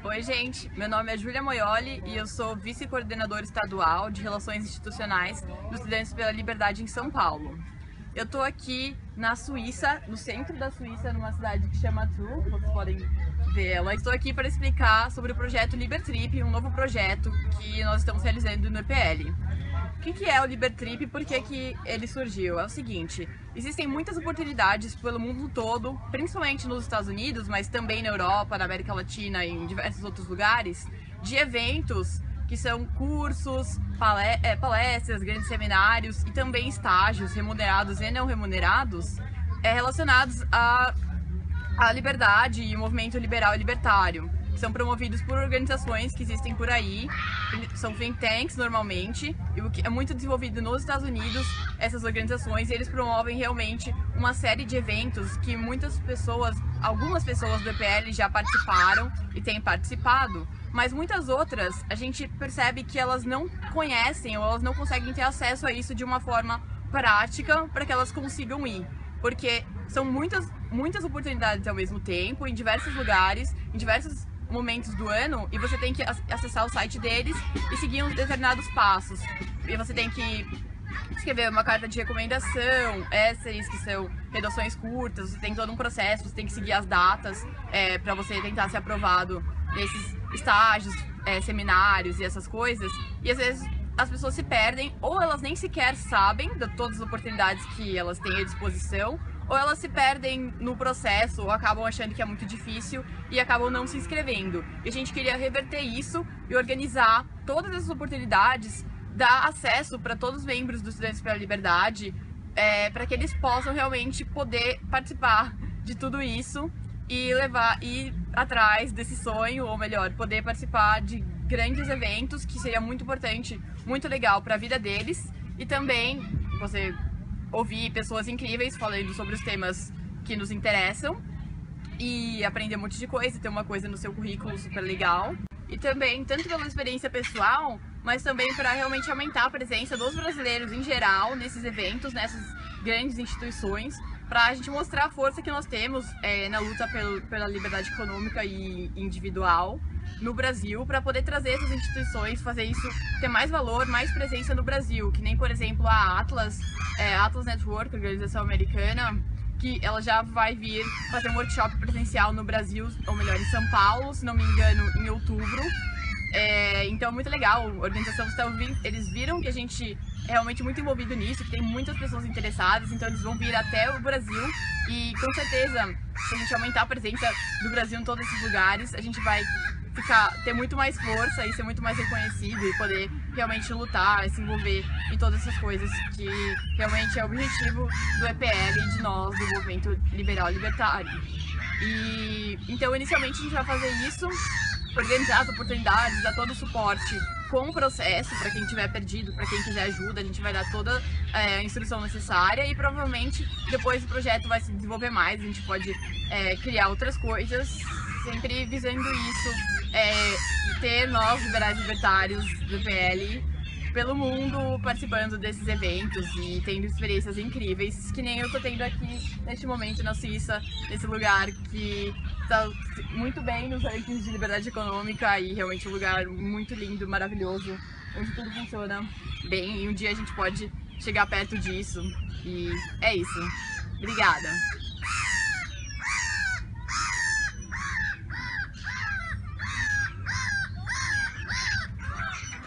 Oi gente, meu nome é Júlia Moioli e eu sou vice-coordenadora estadual de Relações Institucionais dos Estudantes pela Liberdade em São Paulo. Eu estou aqui na Suíça, no centro da Suíça, numa cidade que chama True, vocês podem ver ela. Estou aqui para explicar sobre o projeto Libertrip, um novo projeto que nós estamos realizando no EPL. O que é o Libertrip e por que ele surgiu? É o seguinte, existem muitas oportunidades pelo mundo todo, principalmente nos Estados Unidos, mas também na Europa, na América Latina e em diversos outros lugares, de eventos que são cursos, palestras, grandes seminários e também estágios remunerados e não remunerados relacionados à liberdade e o movimento liberal e libertário, que são promovidos por organizações que existem por aí, são think tanks normalmente, e o que é muito desenvolvido nos Estados Unidos, essas organizações, e eles promovem realmente uma série de eventos que algumas pessoas do EPL já participaram e têm participado, mas muitas outras a gente percebe que elas não conhecem ou elas não conseguem ter acesso a isso de uma forma prática para que elas consigam ir, porque são muitas oportunidades ao mesmo tempo, em diversos lugares, em diversos momentos do ano, e você tem que acessar o site deles e seguir uns determinados passos. E você tem que escrever uma carta de recomendação, essays que são redações curtas, você tem todo um processo, você tem que seguir as datas para você tentar ser aprovado nesses estágios, seminários e essas coisas. E às vezes as pessoas se perdem, ou elas nem sequer sabem de todas as oportunidades que elas têm à disposição, ou elas se perdem no processo, ou acabam achando que é muito difícil e acabam não se inscrevendo. E a gente queria reverter isso e organizar todas essas oportunidades, dar acesso para todos os membros dos Estudantes pela Liberdade, para que eles possam realmente poder participar de tudo isso e ir atrás desse sonho, ou melhor, poder participar de grandes eventos, que seria muito importante, muito legal para a vida deles, e também você ouvir pessoas incríveis falando sobre os temas que nos interessam e aprender um monte de coisa, ter uma coisa no seu currículo super legal. E também, tanto pela experiência pessoal, mas também para realmente aumentar a presença dos brasileiros em geral nesses eventos, nessas grandes instituições, para a gente mostrar a força que nós temos na luta pela liberdade econômica e individual no Brasil, para poder trazer essas instituições, fazer isso ter mais valor, mais presença no Brasil, que nem, por exemplo, a Atlas Network, organização americana, que ela já vai vir fazer um workshop presencial no Brasil, ou melhor, em São Paulo, se não me engano, em outubro. Então é muito legal, a organização eles viram que a gente é realmente muito envolvido nisso, que tem muitas pessoas interessadas, então eles vão vir até o Brasil e com certeza, se a gente aumentar a presença do Brasil em todos esses lugares, a gente vai ter muito mais força e ser muito mais reconhecido e poder realmente lutar, se envolver em todas essas coisas que realmente é o objetivo do EPL e de nós, do movimento liberal libertário. E então inicialmente a gente vai fazer isso, organizar as oportunidades, dar todo o suporte com o processo para quem tiver perdido, para quem quiser ajuda, a gente vai dar toda a instrução necessária e provavelmente depois o projeto vai se desenvolver mais, a gente pode criar outras coisas, sempre visando isso, ter nós, liberais libertários do PL, pelo mundo participando desses eventos e tendo experiências incríveis, que nem eu tô tendo aqui neste momento na Suíça, nesse lugar que está muito bem nos rankings de liberdade econômica e realmente um lugar muito lindo, maravilhoso, onde tudo funciona bem e um dia a gente pode chegar perto disso. E é isso. Obrigada!